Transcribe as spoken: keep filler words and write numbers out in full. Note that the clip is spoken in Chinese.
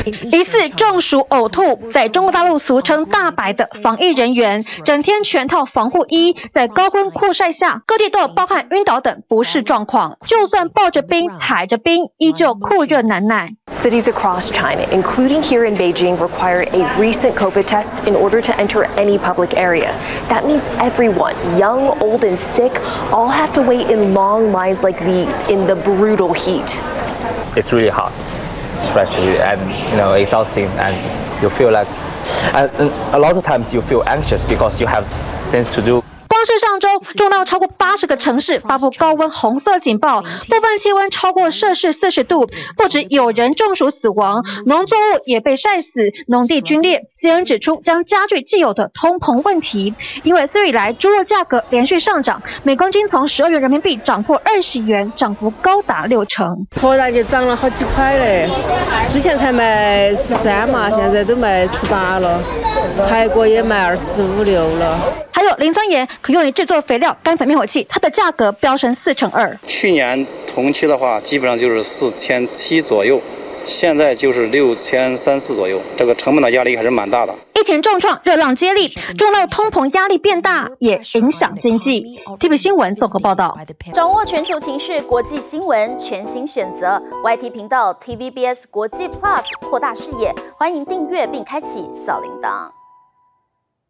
疑似中暑呕吐，在中国大陆俗称大白的防疫人员，整天全套防护衣，在高温酷晒下，各地都有包含晕倒等不适状况。就算抱着冰、踩着冰，依旧酷热难耐。 Cities across China, including here in Beijing, required a recent COVID test in order to enter any public area. That means everyone, young, old, and sick, all have to wait in long lines like these in the brutal heat. It's really hot, especially and you know exhausting, and you feel like, and a lot of times you feel anxious because you have things to do. 光是上周，中到超过八十个城市发布高温红色警报，部分气温超过摄氏四十度，不止有人中暑死亡，农作物也被晒死，农地龟裂。C N N 指出，将加剧既有的通膨问题，因为四月以来猪肉价格连续上涨，每公斤从十二元人民币涨破二十元，涨幅高达六成。 突然就涨了好几块嘞，之前才卖十三嘛，现在都卖十八了，韩国也卖二十五六了。 还有磷酸盐可用于制作肥料、干粉灭火器，它的价格飙升四成二。 去年同期的话，基本上就是四千七左右，现在就是六千三四左右，这个成本的压力还是蛮大的。 疫情重创，热浪接力，中到通膨压力变大，也影响经济。T V B 新闻综合报道。 掌握全球情势、国际新闻，全新选择 Y T 频道 T V B S 国际 Plus， 扩大视野。欢迎订阅并开启小铃铛。